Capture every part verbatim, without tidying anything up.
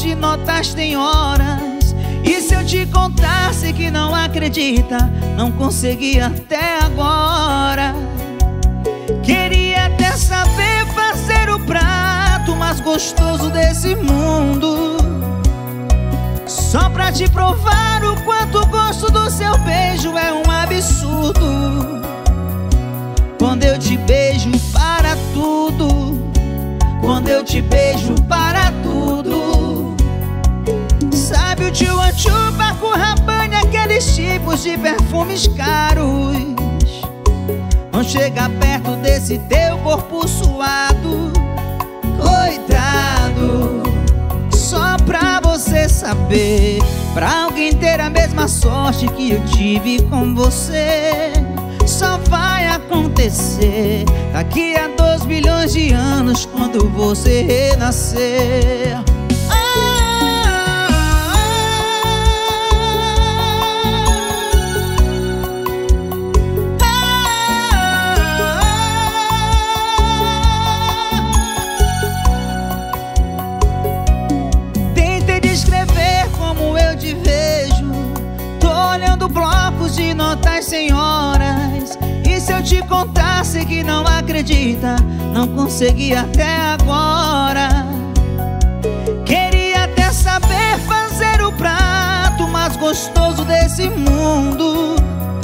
de notas tem horas. E se eu te contasse que não acredita, não consegui até agora. Queria até saber fazer o prato mais gostoso desse mundo, só pra te provar o quanto o gosto do seu beijo é um absurdo. Quando eu te beijo para tudo, quando eu te beijo para tudo. Sabe o tio Anchu, Paco Rabanne, aqueles tipos de perfumes caros não chega perto desse teu corpo suado. Coitado, só pra você saber, pra alguém ter a mesma sorte que eu tive com você, só vai acontecer daqui a dois bilhões de anos, quando você renascer. Blocos de notas sem horas. E se eu te contasse que não acredita, não consegui até agora. Queria até saber fazer o prato mais gostoso desse mundo,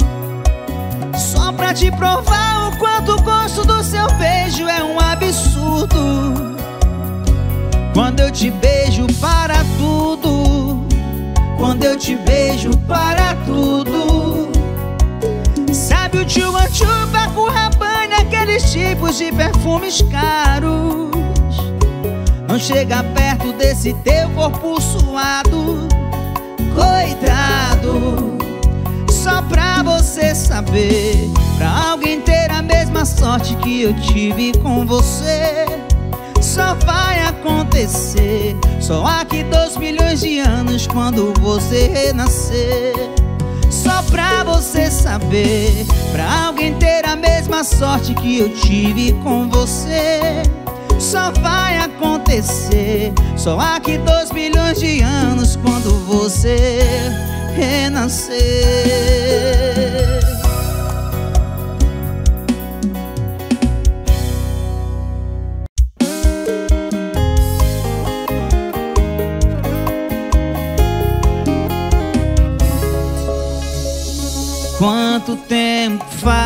só pra te provar o quanto o gosto do seu beijo é um absurdo. Quando eu te beijo para tudo, quando eu te beijo para tudo. Sabe o tio Anchu, Paco Rabanne, aqueles tipos de perfumes caros não chega perto desse teu corpo suado. Coitado, só pra você saber, pra alguém ter a mesma sorte que eu tive com você, só vai acontecer só aqui dois milhões de anos, quando você renascer. Só pra você saber, pra alguém ter a mesma sorte que eu tive com você, só vai acontecer só aqui dois bilhões de anos, quando você renascer. Quanto tempo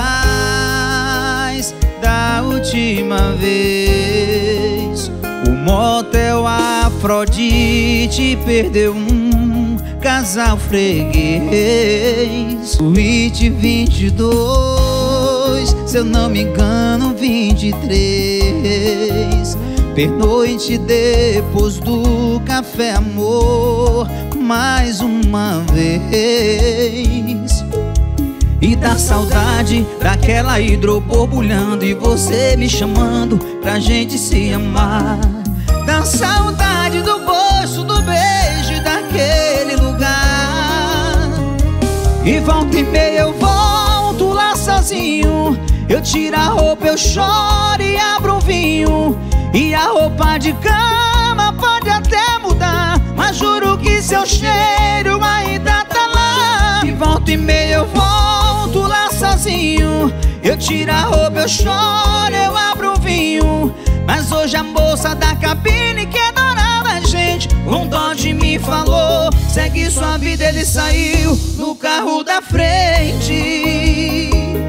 faz da última vez o motel Afrodite perdeu um casal freguês? Suíte vinte e dois, se eu não me engano vinte e três. Pernoite depois do café, amor, mais uma vez. E da saudade daquela hidro borbulhando e você me chamando pra gente se amar. Da saudade do gosto do beijo daquele lugar. E volta e meia eu volto lá sozinho, eu tiro a roupa, eu choro e abro um vinho. E a roupa de cama pode até mudar, mas juro que seu cheiro ainda tá lá. E volta e meia eu volto lá sozinho, eu tiro a roupa, eu choro, eu abro um vinho. Mas hoje a moça da cabine que adorava a gente com dó de mim falou: segue sua vida, ele saiu no carro da frente.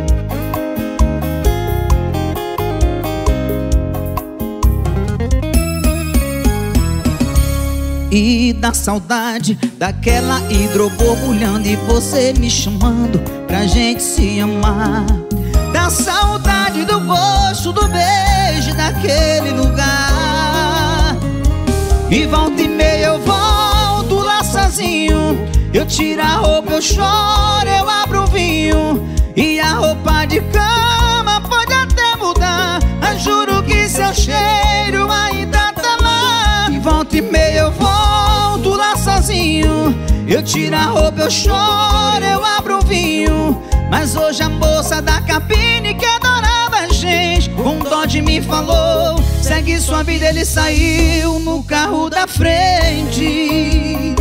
E da saudade daquela hidro borbulhando e você me chamando pra gente se amar. Da saudade do gosto do beijo daquele lugar. E volta e meia eu volto lá sozinho, eu tiro a roupa, eu choro, eu abro um vinho. E a roupa de cama pode até mudar, mas juro que seu cheiro ainda tá lá. E volta e meia eu volto lá sozinho, eu tiro a roupa, eu choro, eu abro um vinho. Mas hoje a moça da cabine que adorava a gente com dó de mim falou: segue segue sua vida, ele saiu no carro da frente.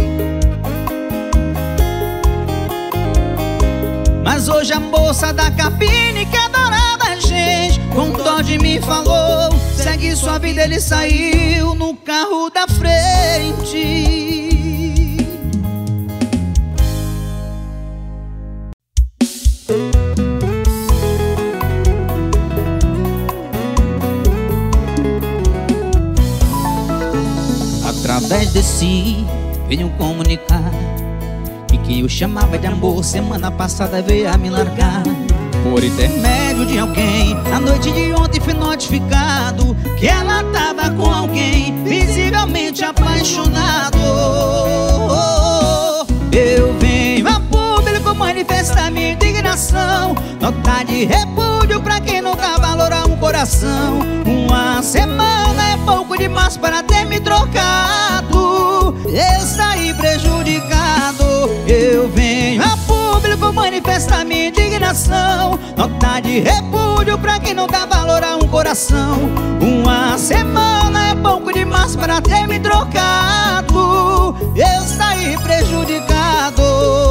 Mas hoje a moça da cabine que adorava a gente, com dó de mim falou: segue sua vida, ele saiu no carro da frente. Através desse venho comunicar que quem eu chamava de amor semana passada veio a me largar. Por intermédio de alguém, a noite de ontem fui notificado que ela tava com alguém visivelmente apaixonado. Eu venho a público manifestar minha indignação, nota de repúdio pra quem não dá valor a um coração. Uma semana é pouco demais para ter me trocado, eu saí prejudicado. Eu venho a público manifestar minha indignação, nota de repúdio pra quem não dá valor a um coração. Uma semana é pouco demais para ter me trocado, eu saí prejudicado.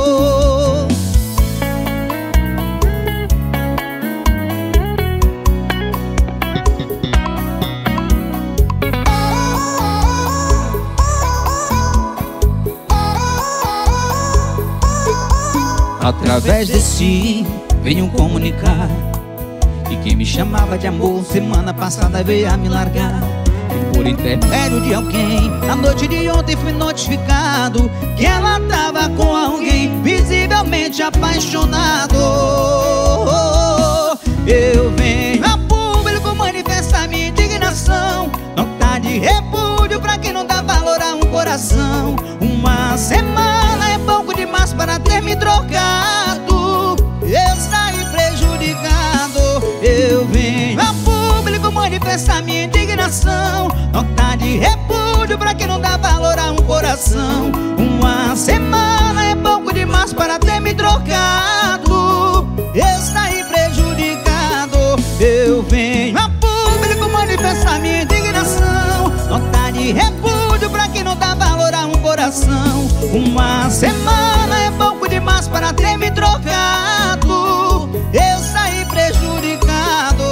Através desse venho comunicar que quem me chamava de amor semana passada veio a me largar. E por intermédio de alguém, na noite de ontem fui notificado que ela tava com alguém visivelmente apaixonado. Eu venho a público manifestar minha indignação, nota de repúdio pra quem não dá valor a um coração. Uma semana é pouco demais para ter me trocado, eu saí prejudicado. Eu venho a público manifestar minha indignação, nota de repúdio pra quem não dá valor a um coração. Uma semana é pouco demais para ter me trocado, eu saí prejudicado. Eu venho a público manifestar minha indignação, nota de repúdio pra quem não dá valor a um coração. Uma semana é pouco demais para ter me trocado, eu saí prejudicado.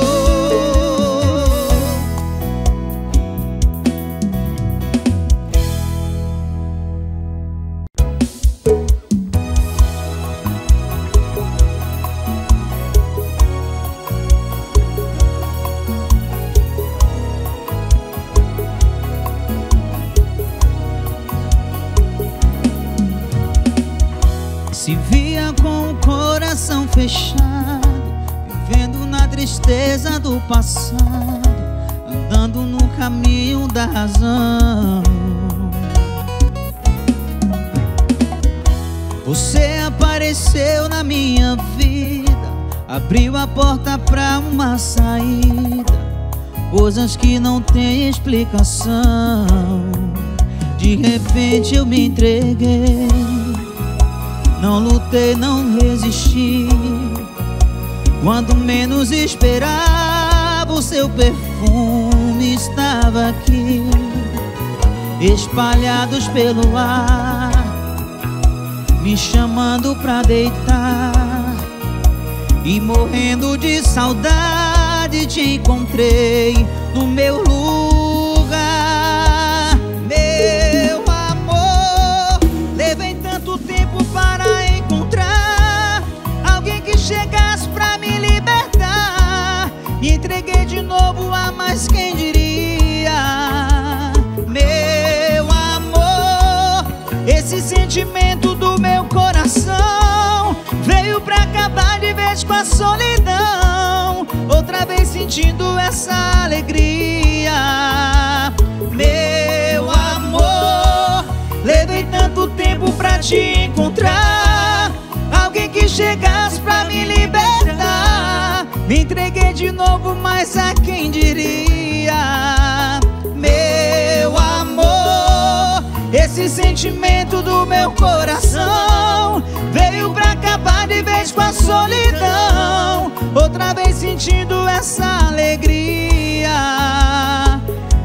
Se via com o coração fechado, vivendo na tristeza do passado, andando no caminho da razão. Você apareceu na minha vida, abriu a porta pra uma saída, coisas que não têm explicação. De repente eu me entreguei, não lutei, não resisti. Quando menos esperava, o seu perfume estava aqui, espalhados pelo ar, me chamando pra deitar. E morrendo de saudade te encontrei no meu lugar. Meu amor, levei tanto tempo para encontrar alguém que chegasse pra me libertar. Me entreguei de novo a mais, quem diria. Meu amor, esse sentimento do meu coração veio pra acabar de vez com a solidão, outra vez sentindo essa alegria. Meu amor, levei tanto tempo pra te encontrar alguém que chegasse pra me libertar. Me entreguei de novo, mas a quem diria. Meu amor, esse sentimento do meu coração veio pra acabar de vez com a solidão, outra vez sentindo essa alegria.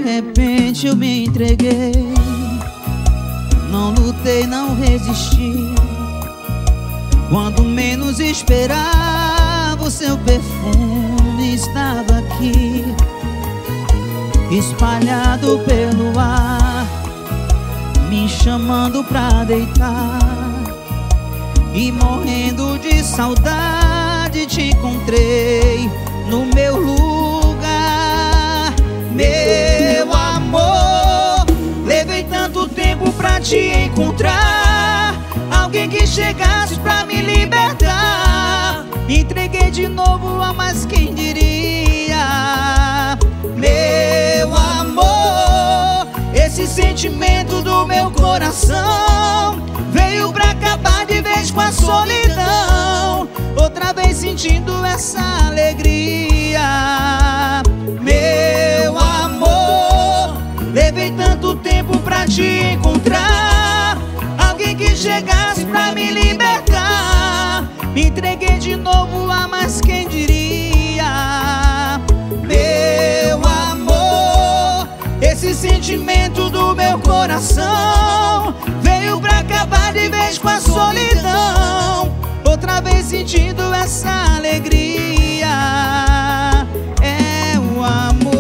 repente eu me entreguei. Não lutei, não resisti. Quando menos esperava, o seu perfume estava aqui, espalhado pelo ar, me chamando pra deitar. E morrendo de saudade te encontrei no meu lugar. Meu amor, levei tanto tempo pra te encontrar, alguém que chegasse pra me libertar. Me entreguei de novo a mais quem diria. Meu amor, esse sentimento do meu coração veio pra acabar de vez com a solidão, outra vez sentindo essa alegria. Meu amor, levei tanto tempo pra te encontrar, alguém que chegasse pra me libertar. Me entreguei de novo a mais quem diria. Meu amor, esse sentimento do meu coração veio pra acabar de vez com a solidão, outra vez sentindo essa alegria. É o amor.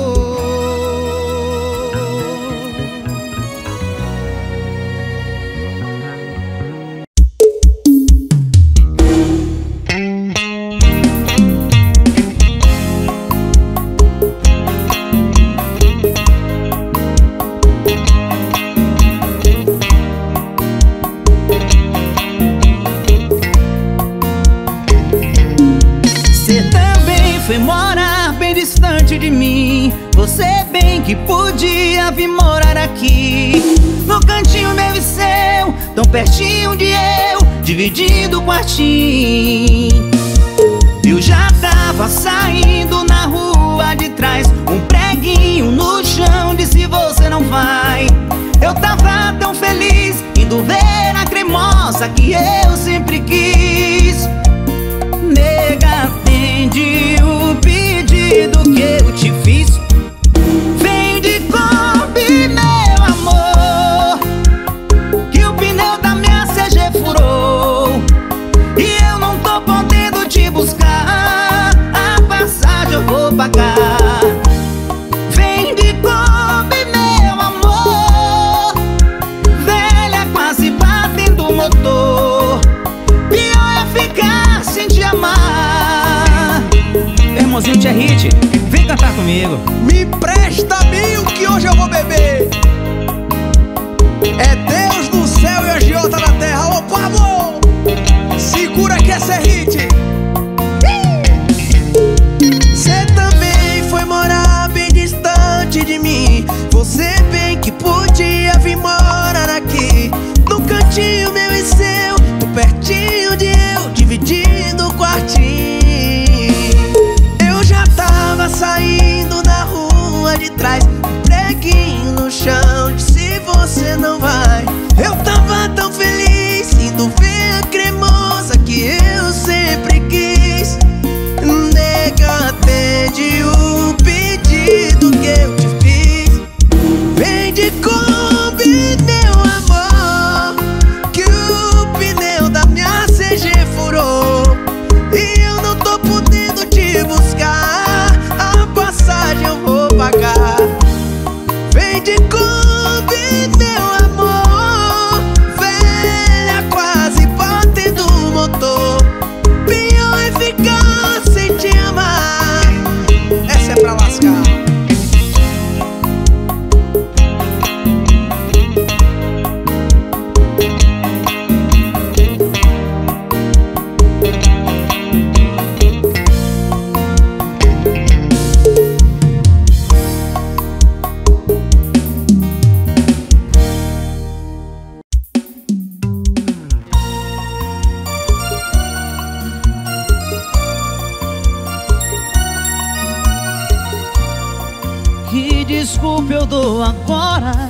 Foi morar bem distante de mim. Você bem que podia vir morar aqui, no cantinho meu e seu, tão pertinho de eu, dividindo o quartinho. Eu já tava saindo na rua de trás, um preguinho no chão disse você não vai. Eu tava tão feliz indo ver a cremosa que eu sempre quis. Nega, atende o pedido que eu te fiz. Vem de Kombi, meu amor, que o pneu da minha C G furou e eu não tô podendo te buscar. A passagem eu vou pagar. Vem de Kombi, meu amor, velha quase batendo o motor. Pior é ficar sem te amar. Irmãozinho Tia Hit, vem cantar comigo. Me presta mil que hoje eu vou beber. É Deus no céu e a agiota na terra. Ô Pablo, segura que essa é hit. Cê também foi morar bem distante de mim. Você bem que podia vir morar aqui, no cantinho meu e seu, tô pertinho de eu, dividindo o quartinho. Eu já tava saindo na rua de trás, um preguinho no chão disse você não vai. Eu tava tão feliz indo ver a cremosa que eu sempre quis. Nega, atende o pedido que eu te fiz. Vem de Kombi, meu amor, que o pneu da minha C G furou e eu não tô podendo te buscar. A passagem eu vou pagar. Vem de Kombi, meu amor, velha quase batendo o motor. Pior é ficar sem te amar. Essa é pra lascar. Que desculpa eu dou agora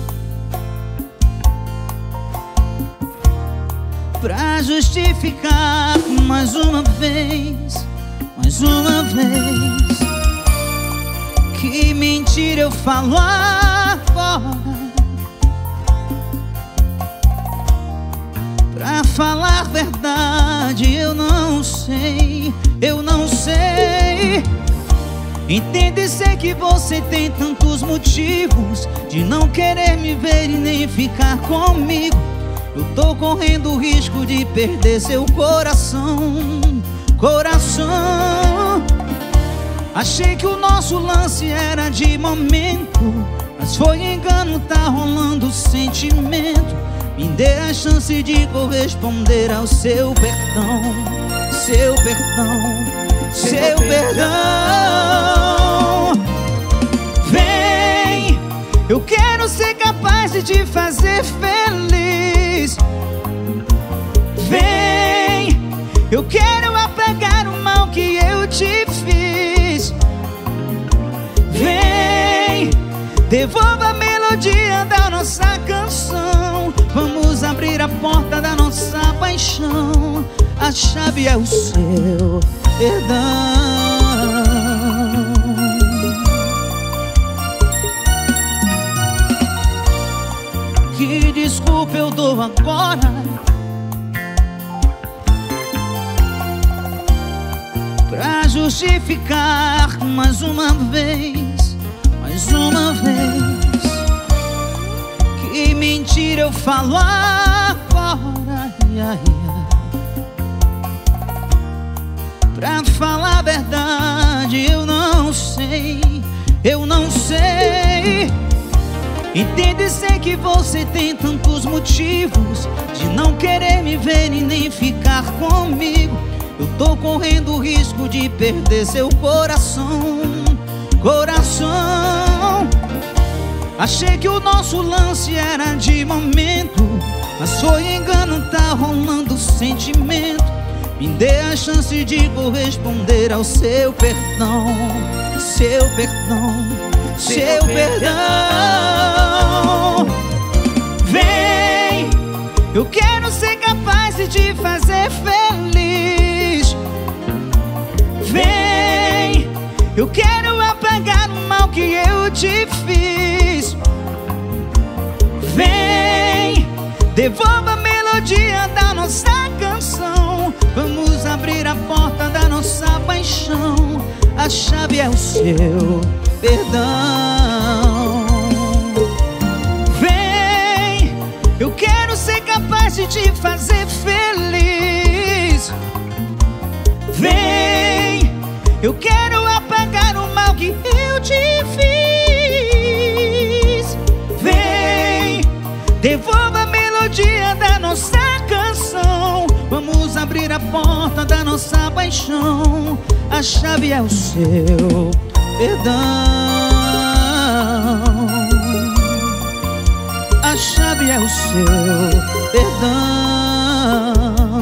pra justificar mais uma vez, mais uma vez, Que mentira eu falo agora? Pra falar verdade, eu não sei, eu não sei. Entendo e sei que você tem tantos motivos de não querer me ver e nem ficar comigo. Eu tô correndo o risco de perder seu coração, coração. Achei que o nosso lance era de momento, mas foi engano, tá rolando sentimento. Me dê a chance de corresponder ao seu perdão, seu perdão, seu perdão. Vem, eu quero ser capaz de te fazer feliz. Vem, eu quero apagar o mal que eu te fiz. Vem, devolva a melodia da nossa canção. Vamos abrir a porta da nossa paixão. A chave é o seu perdão. Que desculpa eu dou agora pra justificar mais uma vez, mais uma vez. Que mentira eu falo agora? Ia, ia. Pra falar a verdade, eu não sei, eu não sei. Entendo e sei que você tem tantos motivos de não querer me ver e nem ficar comigo. Eu tô correndo o risco de perder seu coração, coração. Achei que o nosso lance era de momento, mas foi engano, tá rolando sentimento. Me dê a chance de corresponder ao seu perdão, seu perdão, seu perdão. Vem, eu quero ser capaz de te fazer feliz. Vem, eu quero apagar o mal que eu te fiz. Vem, devolva a melodia da nossa canção. Vamos abrir a porta da nossa paixão. A chave é o seu perdão. Vem, eu quero ser capaz de te fazer feliz. Vem, eu quero apagar o mal que eu te fiz. Vem, devolva a melodia da nossa canção. Vamos abrir a porta da nossa paixão. A chave é o seu perdão. A chave é o seu perdão.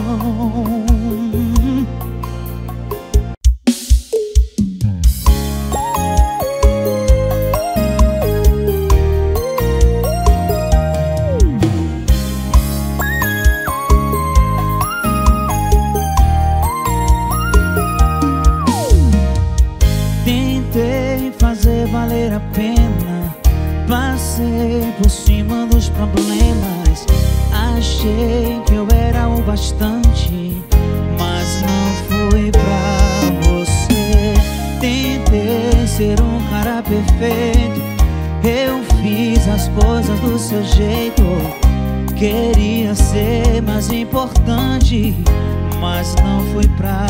Valer a pena, passei por cima dos problemas. Achei que eu era o bastante, mas não fui pra você. Tentei ser um cara perfeito, eu fiz as coisas do seu jeito. Queria ser mais importante, mas não fui pra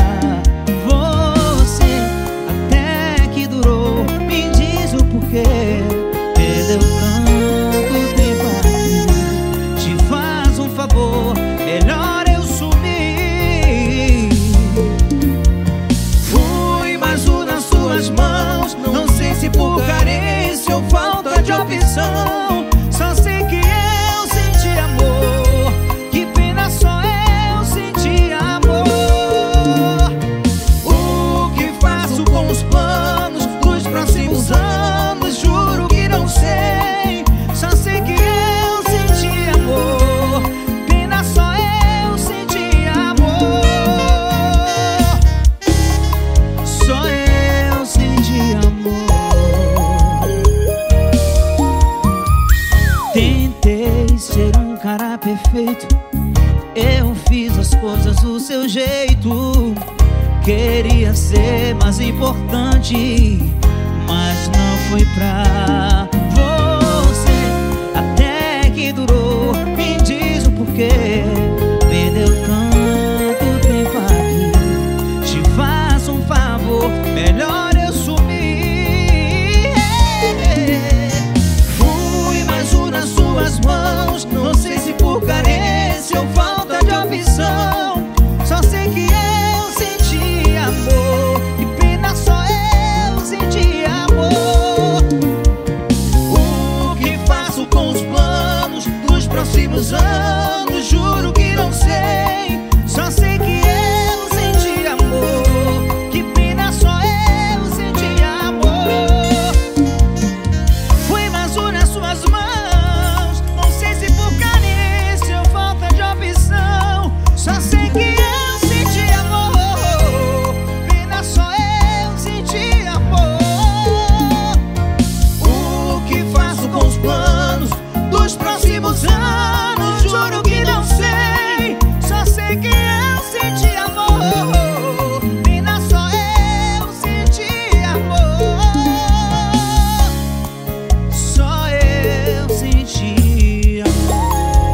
você. Até que durou, me diz o porquê. Perdeu tanto tempo aqui. Te faz um favor, melhor eu sumir. Fui mais um nas suas mãos. Não sei se por carência ou falta de opção. Só sei que eu senti amor. Que pena, só eu senti amor. O que faço com os planos dos próximos anos? Juro as coisas do seu jeito. Queria ser mais importante, mas não foi pra você. Até que durou, me diz o porquê. Perdeu tanto tempo aqui. Te faço um favor, melhor eu sumir. Fui mais um nas suas mãos. Não sei se por carência ou falta de opção. Só sei que eu senti amor. Que pena, só eu senti amor. O que faço com os planos dos próximos anos? Juro que não sei. Só sei que eu senti amor. Que pena, só eu senti amor. Fui mais um nas suas mãos. Não sei se por carência ou falta de opção. Só sei que eu senti amor. Pena, só eu senti amor. O que faço com os planos dos próximos anos? Juro que não sei. Só sei que eu senti amor. Pena, só eu senti amor. Só eu senti amor.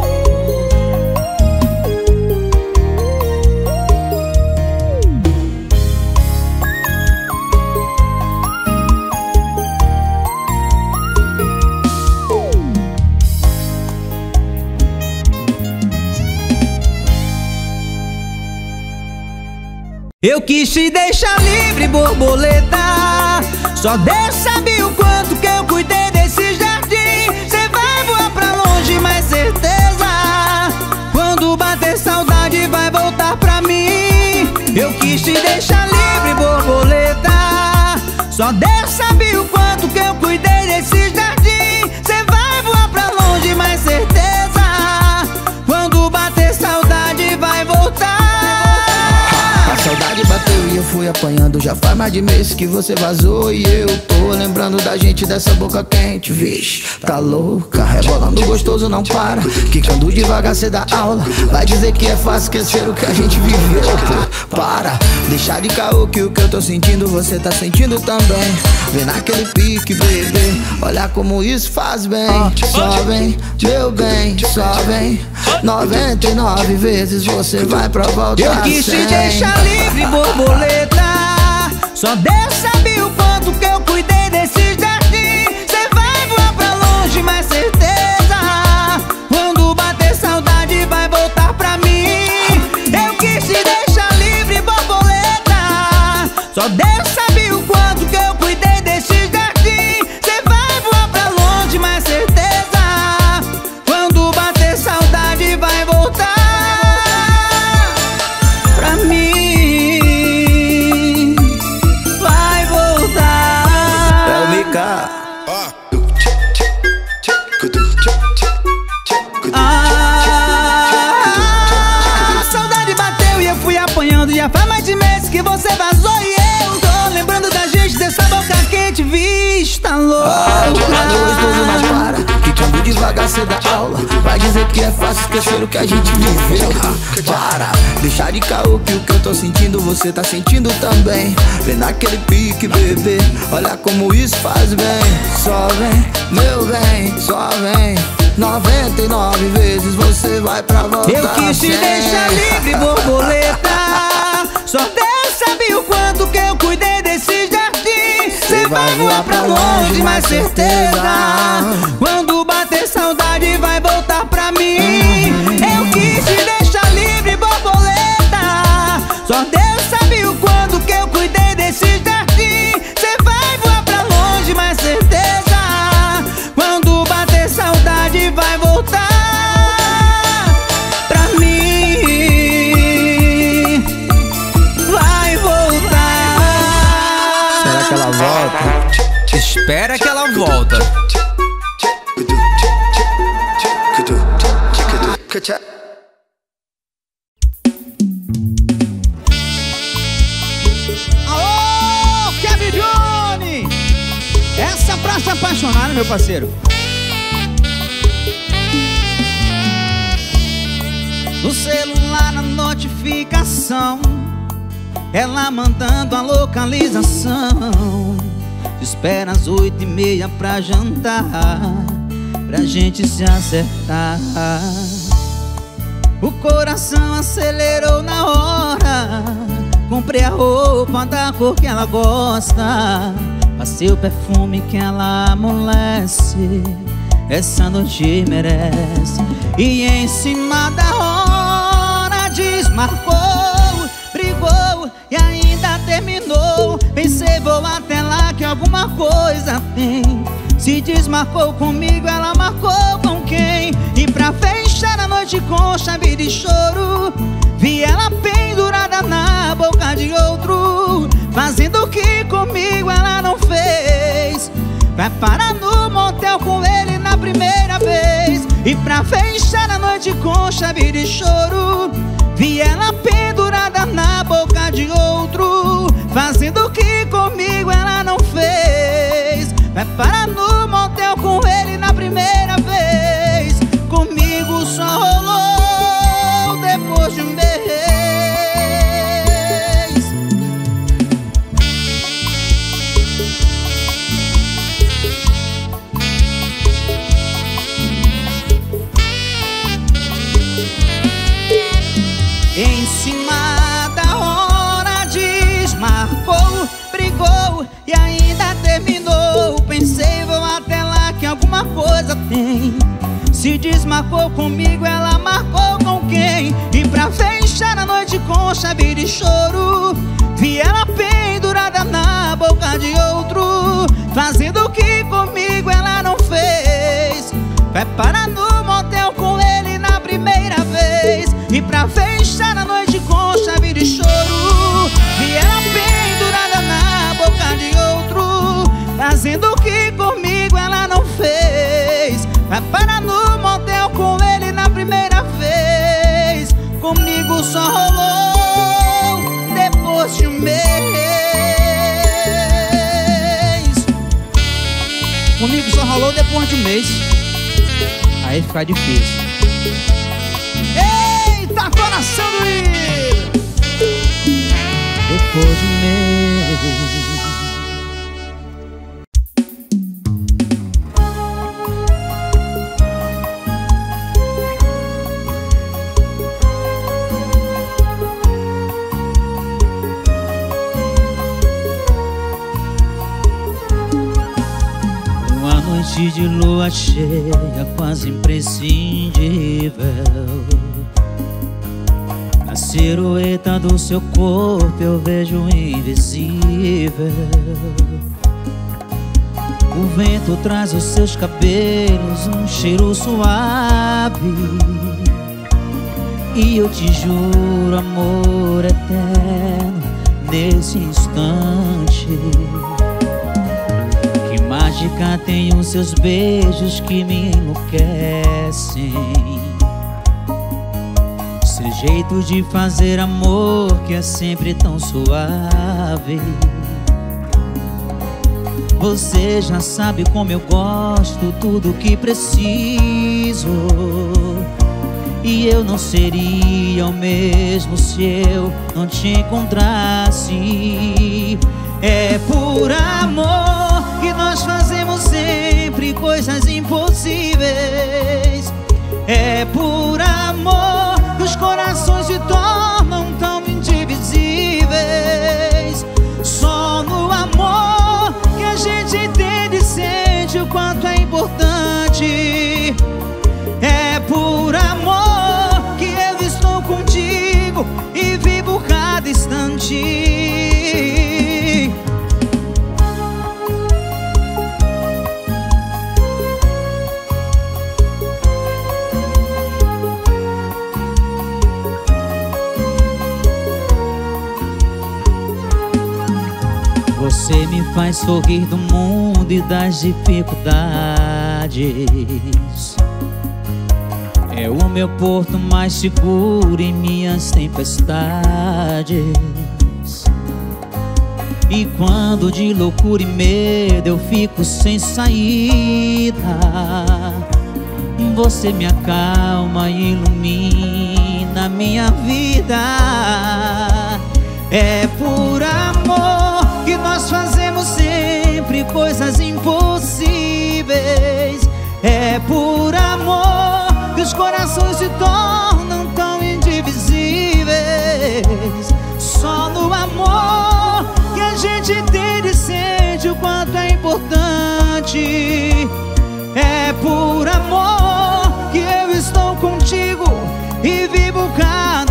Eu quis te deixar livre, borboleta. Só Deus sabe o quanto que eu cuidei desse jardim. Cê vai voar pra longe, mas certeza, quando bater saudade vai voltar pra mim. Eu quis te deixar livre, borboleta. Só Deus sabe o quanto que eu cuidei desse jardim. Cê vai voar pra longe, mas certeza, quando bater saudade vai voltar. A saudade bateu e eu fui apanhando. Já faz mais de mês que você vazou e eu tô lembrando da gente, dessa boca quente. Vixe, tá louca, rebolando gostoso não para. Quicando devagar cê dá aula. Vai dizer que é fácil esquecer o que a gente viveu, pô. Para, deixar de caô que o que eu tô sentindo você tá sentindo também. Vem naquele pique, bebê, olha como isso faz bem. Só vem, meu bem, só vem. Noventa e nove vezes você vai pra voltar. Eu quis te deixar livre, borboleta. Só Deus sabe o quanto que eu cuidei desse jardim. Cê vai voar pra longe, mas certeza, quando bater saudade vai voltar pra mim. Eu quis te deixar livre, borboleta. Só Deus sabe o quanto que eu cuidei desse jardim. Cê vai voar pra longe, mas certeza, quando bater saudade vai voltar pra mim. Vai voltar. É o Mika. Ah, a saudade bateu e eu fui apanhando. Já faz mais de meses que você vazou e eu tô lembrando da gente, dessa boca quente. Vista louca. Ah, gostoso não para. Quicando devagar cê dá aula. Vai dizer que é fácil esquecer o que a gente viveu. Para, deixar de caô que o que eu tô sentindo você tá sentindo também. Vem naquele pique, bebê, olha como isso faz bem. Só vem, meu bem, só vem. Noventa e nove vezes você vai pra voltar. Eu quis te deixar livre, borboleta. Só Deus sabe o quanto que eu cuidei desse jardim. Cê vai voar pra longe, mas certeza, quando bater saudade vai voltar pra mim. Eu quis te deixar livre, borboleta. Só Deus sabe o quanto que eu cuidei desse jardim. Cê vai voar pra longe, mas certeza, quando bater saudade vai voltar pra mim. Vai voltar. Será que ela volta? Espera que ela volta. Alô, Kevin Johnny! Essa pra se apaixonar, meu parceiro. no celular na notificação, ela mandando a localização. Te espera às oito e meia pra jantar, pra gente se acertar. O coração acelerou na hora, comprei a roupa da cor que ela gosta, passei o perfume que ela amolece, essa noite merece. E em cima da hora desmarcou, brigou e ainda terminou. Pensei, vou até lá que alguma coisa tem. Se desmarcou comigo, ela marcou com quem? E pra fechar a noite com chave de choro, vi ela pendurada na boca de outro, fazendo o que comigo ela não fez. Vai parar no motel com ele na primeira vez. E pra fechar a noite com chave de choro, vi ela pendurada na boca de outro, fazendo o que comigo ela não fez. Vai parar no motel com ele na primeira vez. Comigo só rolou depois de um mês. Em cima da hora desmarcou, brigou e ainda terminou. Pensei, vou até lá que alguma coisa tem. Se desmarcou comigo, ela marcou com quem? E pra fechar a noite com chave de choro, vi ela pendurada na boca de outro, fazendo o que comigo ela não fez. Vai parar no motel com ele na primeira vez. E pra fechar a noite com chave de choro, vi ela pendurada na boca de outro, fazendo o que comigo ela não fez. Vai parar no motel com ele na primeira vez. Comigo só rolou depois de um mês. Comigo só rolou depois de um mês. Aí fica difícil. Eita, coração doído! Depois de um mês. Uma noite de lua cheia, quase imprescindível, na silhueta do seu corpo eu vejo o invisível. O vento traz os seus cabelos, um cheiro suave, e eu te juro amor eterno nesse instante. Que mágica tem os seus beijos que me enlouquecem, seu jeito de fazer amor que é sempre tão suave. Você já sabe como eu gosto, tudo que preciso, e eu não seria o mesmo se eu não te encontrasse. É por amor que nós fazemos sempre coisas impossíveis. É por amor que os corações se tornam tão indivisíveis. Só no amor que a gente entende e sente o quanto é importante. É por amor que eu estou contigo e vivo cada instante. Você me faz sorrir do mundo e das dificuldades. É o meu porto mais seguro em minhas tempestades. E quando de loucura e medo eu fico sem saída, você me acalma e ilumina na minha vida. É por amor que nós fazemos sempre coisas impossíveis. É por amor que os corações se tornam tão indivisíveis. Só no amor que a gente entende e sente o quanto é importante. É por amor que eu estou contigo e vivo cada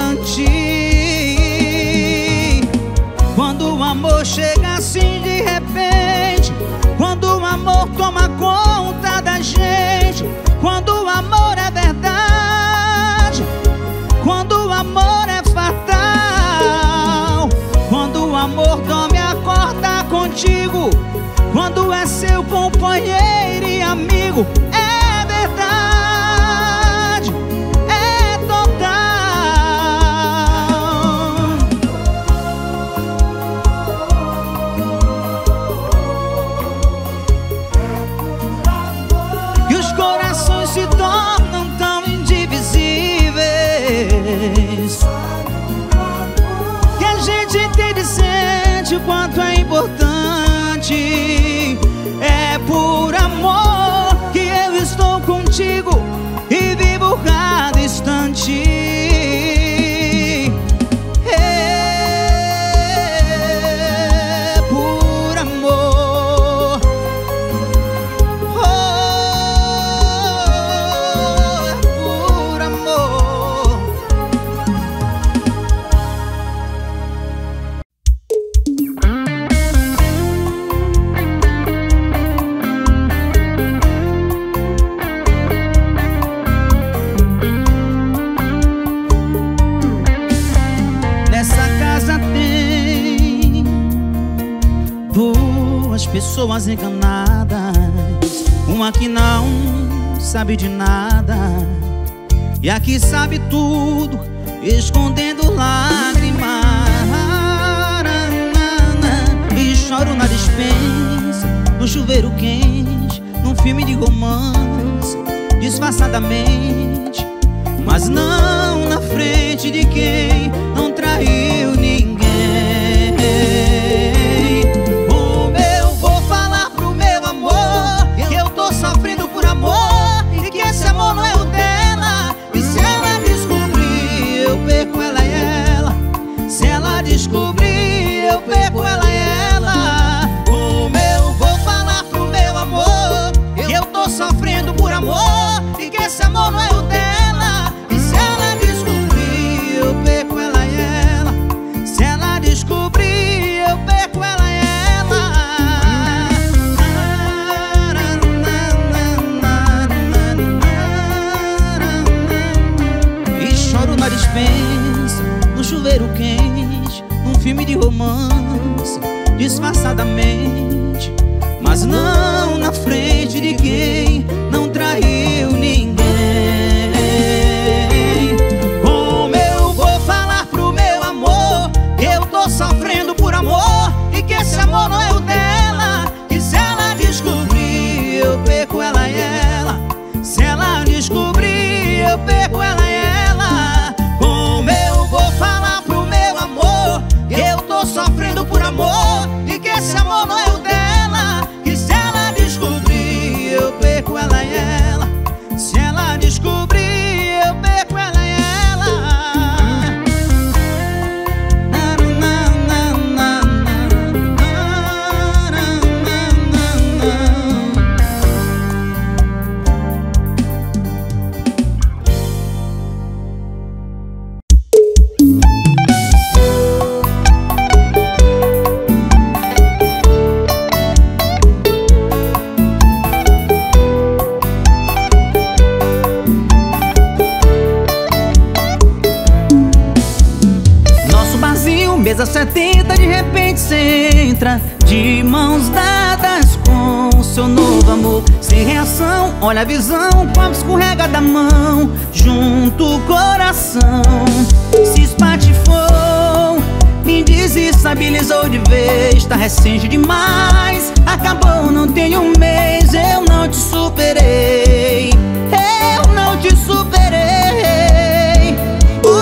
instante. Quando o amor chega assim de repente, quando o amor toma conta da gente, quando o amor é verdade, quando o amor é fatal, quando o amor dorme e acorda contigo, quando é seu companheiro e amigo, é verdade, é total. E os corações se tornam tão indivisíveis que a gente entende e sente o quanto é importante. É por amor que eu estou contigo e vivo cada instante. É por amor. Oh, é por amor. Pessoas enganadas, uma que não sabe de nada e a que sabe tudo, escondendo lágrimas. E choro na despensa, no chuveiro quente, num filme de romance, disfarçadamente, mas não na frente de quem não traiu ninguém. Sofrendo por amor e que esse amor não é o dela. E se ela descobrir, eu perco ela e ela. Se ela descobrir, eu perco ela e ela. Como eu vou falar pro meu amor que eu tô sofrendo por amor e que esse amor não é o dela? E se ela descobrir, eu perco ela e ela. Se ela descobrir, eu perco ela e ela. Na dispensa, no chuveiro quente, num filme de romance, disfarçadamente, mas não na frente de quem não traiu ninguém. Como eu vou falar pro meu amor que eu tô sofrendo por amor e que esse amor não é o dela? E se ela descobrir, eu perco ela e ela. Se ela descobrir, eu perco ela e ela. Eu tô sofrendo por amor e que esse amor não é o dela. E se ela descobrir, eu perco ela e ela. Se ela descobrir, eu perco ela e ela. Mesa setenta, de repente cê entra de mãos dadas com o seu novo amor. Sem reação, olha a visão, o copo escorrega da mão, junto o coração se espatifou, me desestabilizou de vez. Tá recente demais, acabou, não tem um mês. Eu não te superei, eu não te superei.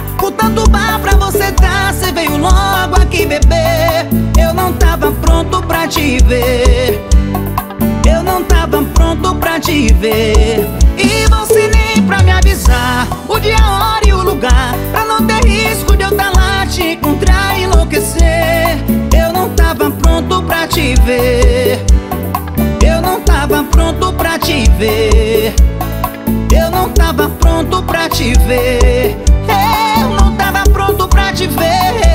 Com tanto bar pra você dar, cê veio logo aqui beber. Eu não tava pronto pra te ver. Eu não tava pronto pra te ver. E você nem pra me avisar o dia, a hora e o lugar, pra não ter risco de eu tá lá te encontrar e enlouquecer. Eu não tava pronto pra te ver. Eu não tava pronto pra te ver. Eu não tava pronto pra te ver. Eu não tava pronto pra te ver.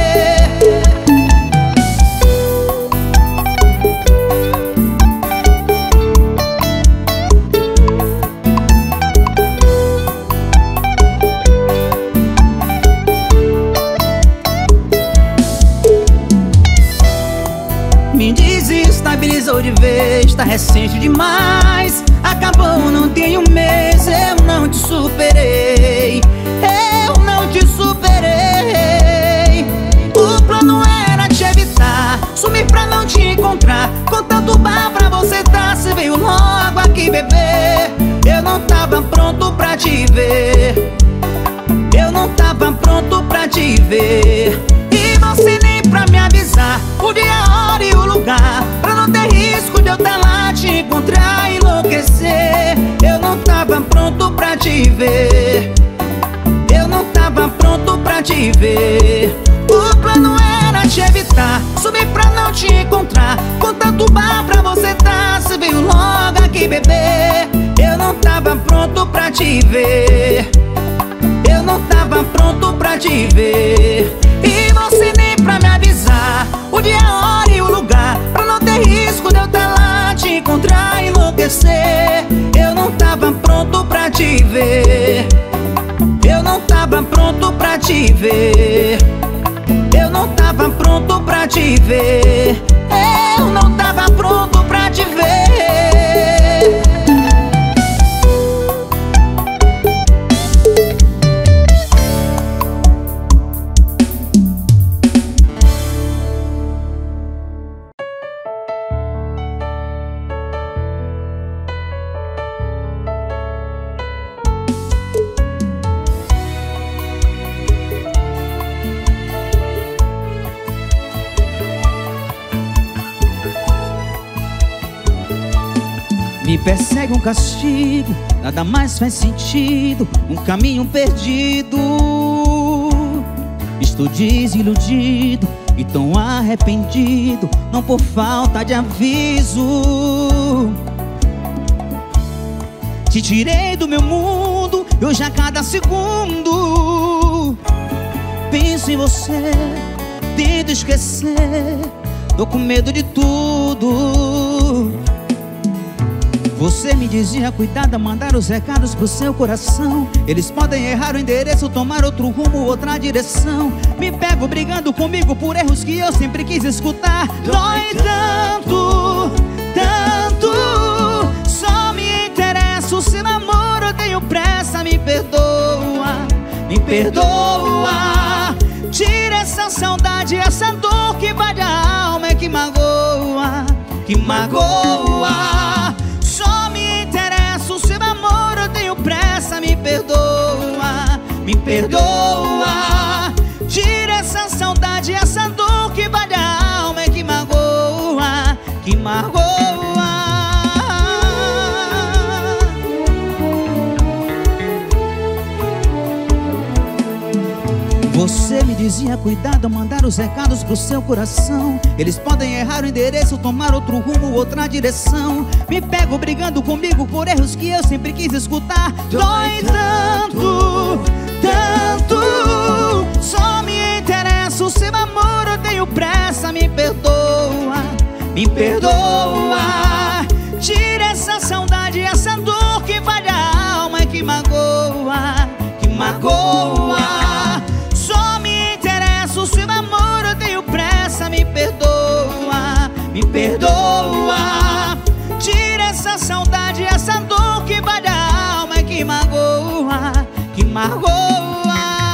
Me desestabilizou de vez, tá recente demais. Acabou, não tem um mês, eu não te superei. Eu não te superei. O plano era te evitar, sumir pra não te encontrar. Com tanto bar pra você dar, cê veio logo aqui beber. Eu não tava pronto pra te ver. Eu não tava pronto pra te ver. E você nem pra me avisar o dia, a hora e o lugar, pra não ter risco de eu tá lá te encontrar e enlouquecer. Eu não tava pronto pra te ver. Eu não tava pronto pra te ver. O plano era te evitar, sumir pra não te encontrar. Com tanto bar pra você dar, cê veio logo aqui beber. Eu não tava pronto pra te ver. Eu não tava pronto pra te ver. E você nem pra me avisar o dia, a hora e o lugar, pra não ter risco de eu tá lá te encontrar e enlouquecer. Eu não tava pronto pra te ver. Eu não tava pronto pra te ver. Eu não tava pronto pra te ver. Eu não tava pronto pra te ver. Me persegue um castigo, nada mais faz sentido, um caminho perdido. Estou desiludido e tão arrependido, não por falta de aviso. Te tirei do meu mundo e hoje a cada segundo penso em você, tento esquecer, tô com medo de tudo. Você me dizia cuidado, mandar os recados pro seu coração. Eles podem errar o endereço, tomar outro rumo, outra direção. Me pego brigando comigo por erros que eu sempre quis escutar. Dói tanto, tanto. Só me interessa o seu amor, eu tenho pressa. Me perdoa, me perdoa. Tira essa saudade, essa dor que vai da alma, é que magoa, que magoa. Só me interessa o seu amor, eu tenho pressa. Me perdoa, me perdoa. Tira essa saudade, essa dor que vai da alma, é que magoa, que magoa. Você me dizia cuidado, mandar os recados pro seu coração. Eles podem errar o endereço, tomar outro rumo, outra direção. Me pego brigando comigo por erros que eu sempre quis escutar. Dói tanto, tanto. Só me interessa o seu amor, eu tenho pressa. Me perdoa, me perdoa. Tira essa saudade, essa dor que vai da alma, que magoa, que magoa. O seu amor, eu tenho pressa. Me perdoa, me perdoa. Tira essa saudade, essa dor que vai da alma, que magoa, que magoa.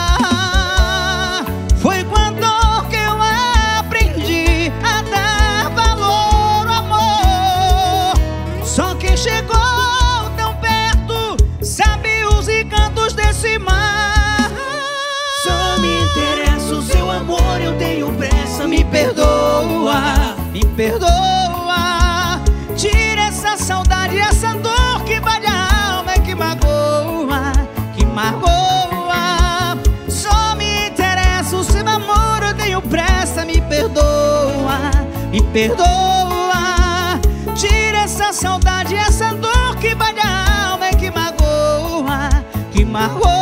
Foi com a dor que eu aprendi a dar valor ao amor. Só quem chegou tão perto sabe os encantos desse mar. perdoa, me perdoa. Tira essa saudade, essa dor que vai a alma, que magoa, que magoa. Só me interessa o seu amor, eu tenho pressa. Me perdoa, me perdoa. Tira essa saudade, essa dor que vai a alma, que magoa, que magoa.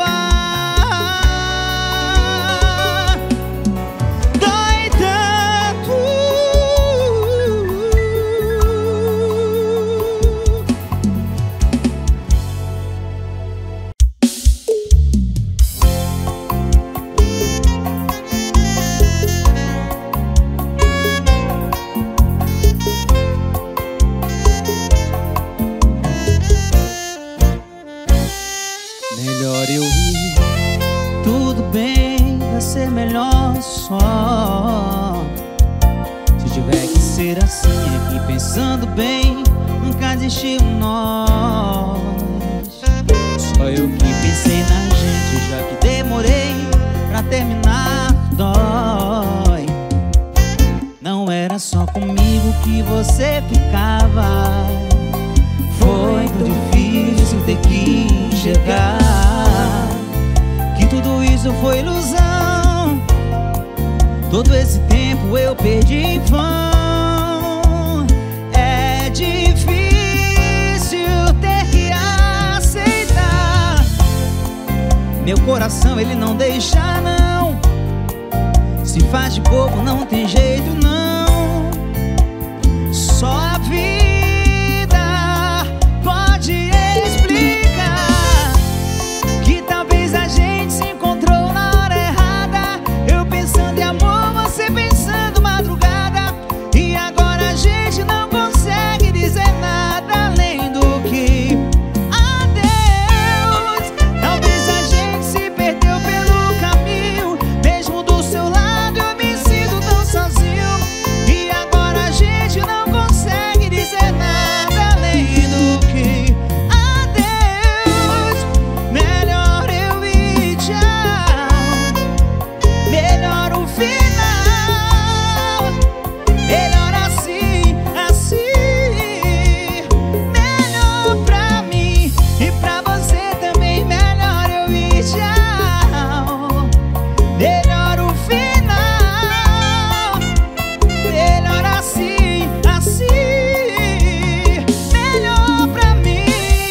Melhor eu ir, tudo bem, vai ser melhor só. Se tiver que ser assim, aqui pensando bem, nunca existiu nós. Só eu que pensei na gente, já que demorei pra terminar, dói. Não era só comigo que você ficava, foi tão difícil ter que enxergar que tudo isso foi ilusão. Todo esse tempo eu perdi em vão. É difícil ter que aceitar. Meu coração ele não deixa não. Se faz de bobo não tem jeito não. Só a vida pode explicar que talvez a gente se encontrou na hora errada. Eu pensando em amor, você pensando madrugada. E agora a gente não consegue dizer nada além do que adeus. Talvez a gente se perdeu pelo caminho. Mesmo do seu lado eu me sinto tão sozinho. E agora a gente não consegue dizer nada além do que adeus. Melhor eu ir, tchau. Melhor o final. Melhor assim, assim. Melhor pra mim e pra você também. Melhor eu ir, tchau. Melhor o final. Melhor assim, assim. Melhor pra mim.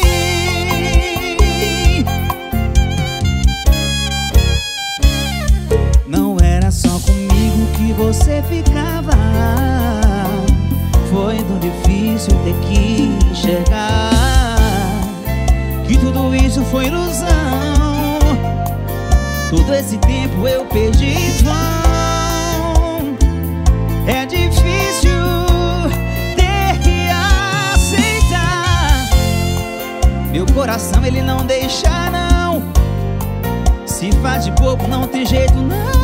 Não era só comigo que você ficava, foi tão difícil ter que enxergar que tudo isso foi ilusão. Todo esse tempo eu perdi em vão. É difícil ter que aceitar. Meu coração ele não deixa não. Se faz de bobo não tem jeito não.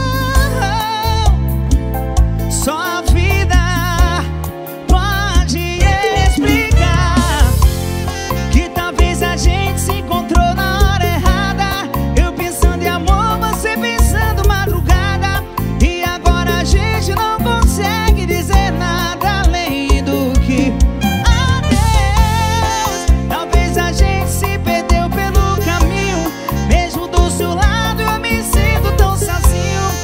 Só a vida pode explicar que talvez a gente se encontrou na hora errada. Eu pensando em amor, você pensando madrugada. E agora a gente não consegue dizer nada além do que adeus. Talvez a gente se perdeu pelo caminho. Mesmo do seu lado eu me sinto tão sozinho.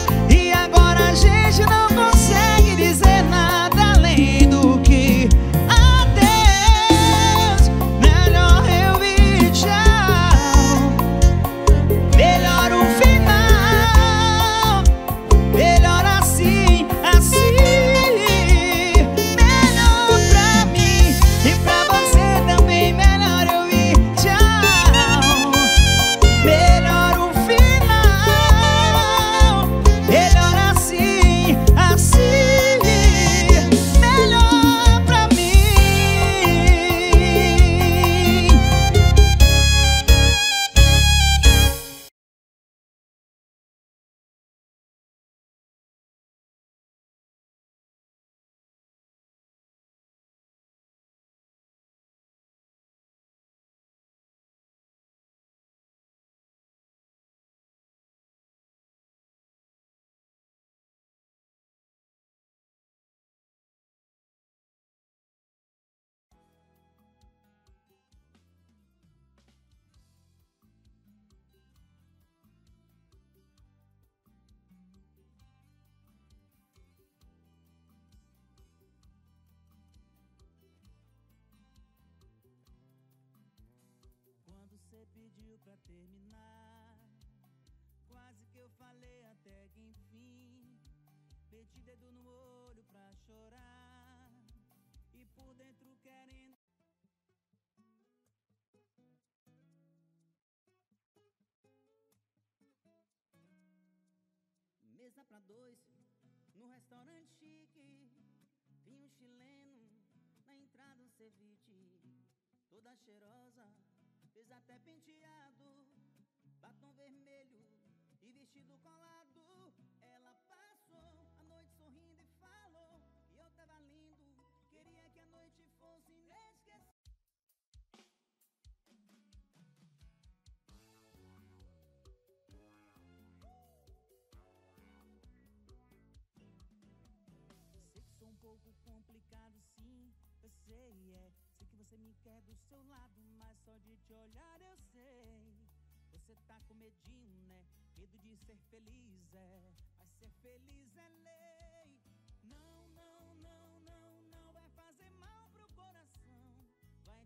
pediu pra terminar. Quase que eu falei até que enfim. Meti dedo no olho pra chorar. E por dentro querendo. Mesa pra dois, no restaurante chique. Vinho chileno, na entrada um ceviche. Toda cheirosa, fez até penteado. Batom vermelho e vestido colado. Ela passou a noite sorrindo e falou que eu tava lindo. Queria que a noite fosse inesquecível. Sei que sou um pouco complicado, sim, eu sei, é. Sei que você me quer do seu lado, mas só de te olhar eu sei. Você tá com medinho, né? Medo de ser feliz, é. Mas ser feliz é lei. Não, não, não, não, não vai fazer mal pro coração. Vai.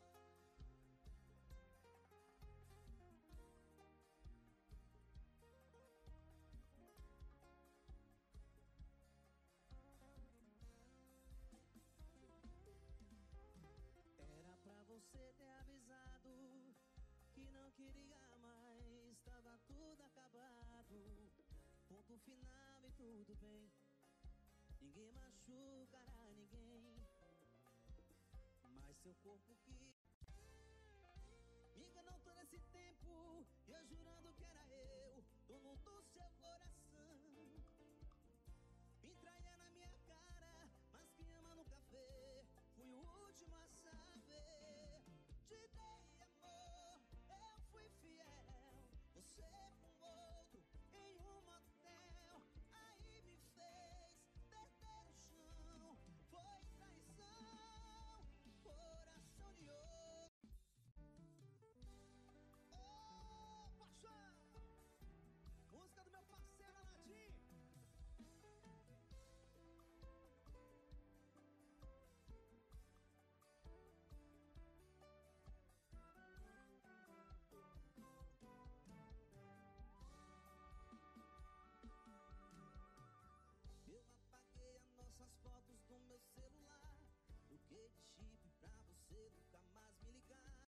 Era pra você ter avisado que não queria mais, tava tudo acabado. Ponto final e tudo bem. Ninguém machucará ninguém. Mas seu corpo que me enganou todo esse tempo, eu jurando que era eu, dono do seu coração. Me traía na minha cara, mas quem ama nunca vê. Fui o último a saber. Te dei amor, eu fui fiel. Você com outro em um motel. Aí me fez perder o chão. Foi traição, coração de ouro. Ô, paixão! Música do meu parceiro Aladim. As fotos do meu celular, troquei de chip pra você nunca mais me ligar.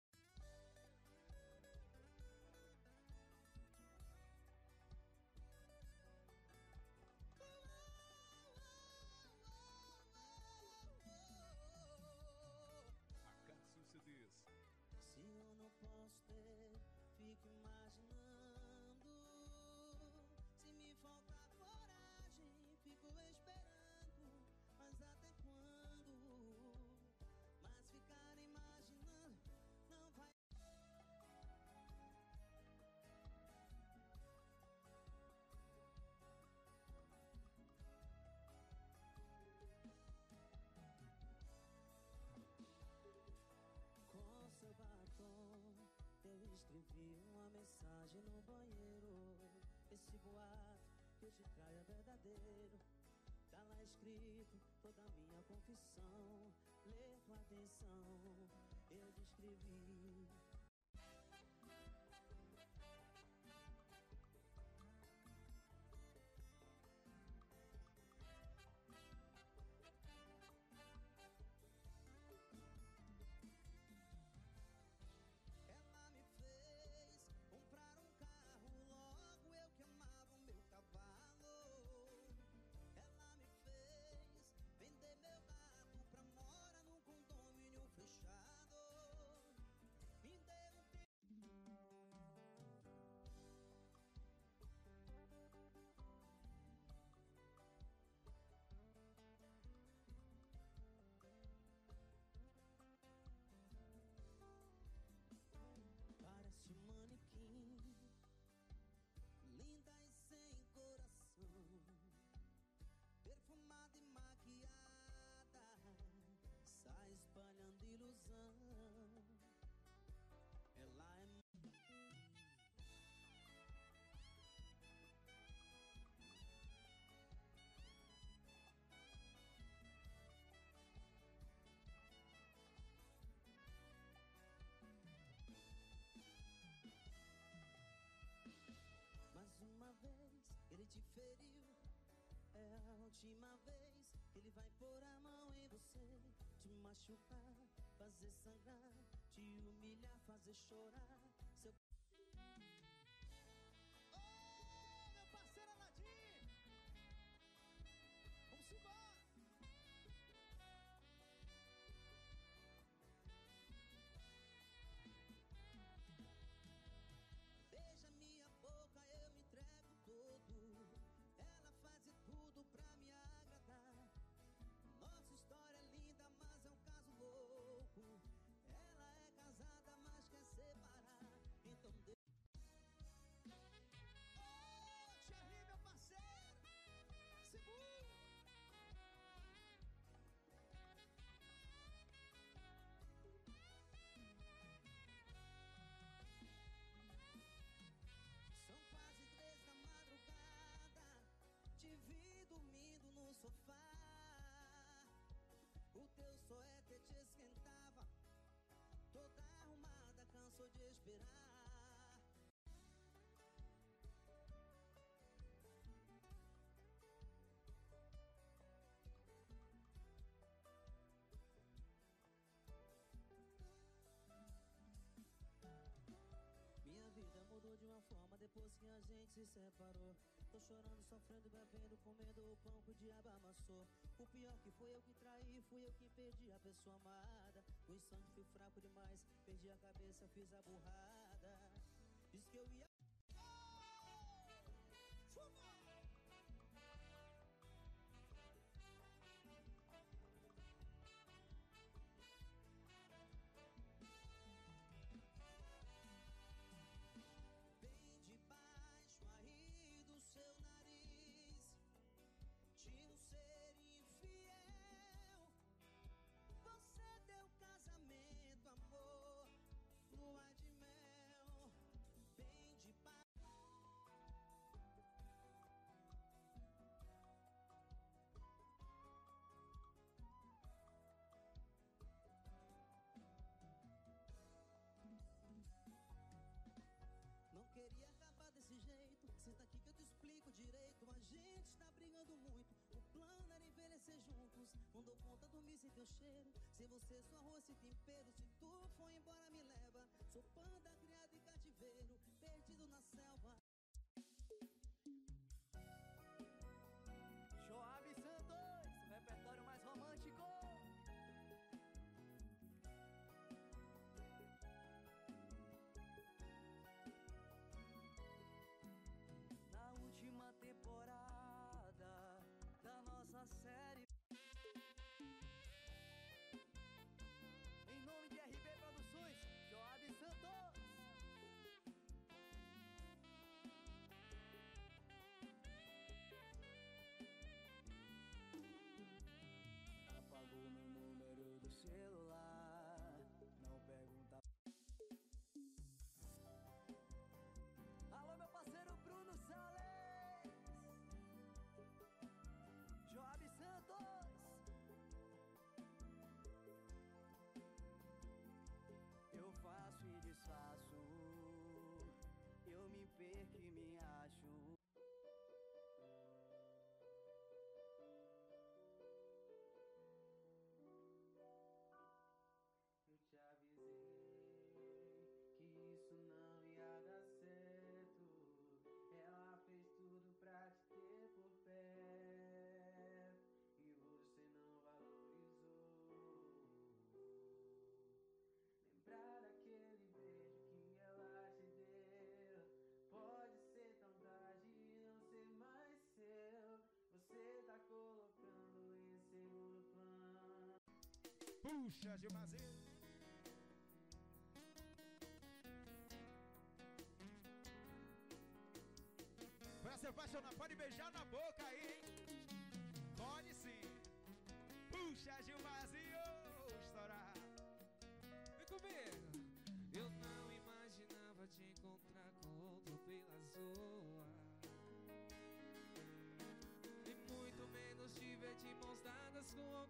Acácio C Ds. Se eu não posso ter, fico imaginando. Se me faltar coragem, fico esperando. Mas até quando? Mas ficar imaginando não vai. Com seu batom, eu escrevi uma mensagem no banheiro. Esse boato que eu te traio é verdadeiro. Tá lá escrito toda a minha confissão. Lê com atenção, eu descrevi. Ela me fez comprar um carro, logo eu que amava o meu cavalo. Ela me fez vender meu gato pra morar num condomínio fechado. Me vez ele te feriu, é a última vez que ele vai pôr a mão em você, te machucar, fazer sangrar, te humilhar, fazer chorar. Seu... Oh, meu parceiro Aladim! Vamos embora! Beija minha boca, eu me entrego todo. Ela faz de tudo pra me agradar. Nossa história é linda, mas é um caso louco. Ela é casada, mas quer separar. Então de... Oh, Thierry, meu parceiro! Segura! São quase três da madrugada, te vi dormindo no sofá. O teu suéter te esquentava, toda arrumada, cansou de esperar. Minha vida mudou de uma forma depois que a gente se separou. Tô chorando, sofrendo, bebendo, comendo o pão que o diabo amassou. O pior que foi eu que traí, fui eu que perdi a pessoa amada. O insano, fui fraco demais, perdi a cabeça, fiz a burrada. Disse que eu ia... Chuva! Seu nariz tinha um ser infiel. Você deu casamento, amor, lua de mel, bem de paz. Não queria acabar desse jeito. Senta aqui que eu te explico direito. A gente está brigando muito. O plano era envelhecer juntos. Não dou conta de dormir sem teu cheiro. Sem você sou arroz e tempero. Se tu for embora me leva. Sou panda criado em cativeiro, perdido na selva. Joab Santos, o repertório mais romântico. Na última temporada da nossa série, em nome de R B Produções, Joab Santos. Apagou meu número do celular, não pergunta. Alô, meu parceiro Bruno Salles, Joab Santos. Eu faço e desfaço, eu me perco e me acho. Eu te avisei que isso não ia dar certo. Ela fez tudo pra te ter por perto e você não valorizou. Lembrar daquele beijo que ela te deu. Pode ser tão tarde e não ser mais seu. Você tá colocando em segundo plano. Puxa, Gilmazinho. Pra se apaixonar, pode beijar na boca aí, hein? Pode sim. Puxa, Gilmazinho, estourar. Vem comigo. Eu não imaginava te encontrar com outro pela zoa, e muito menos te ver de mãos dadas com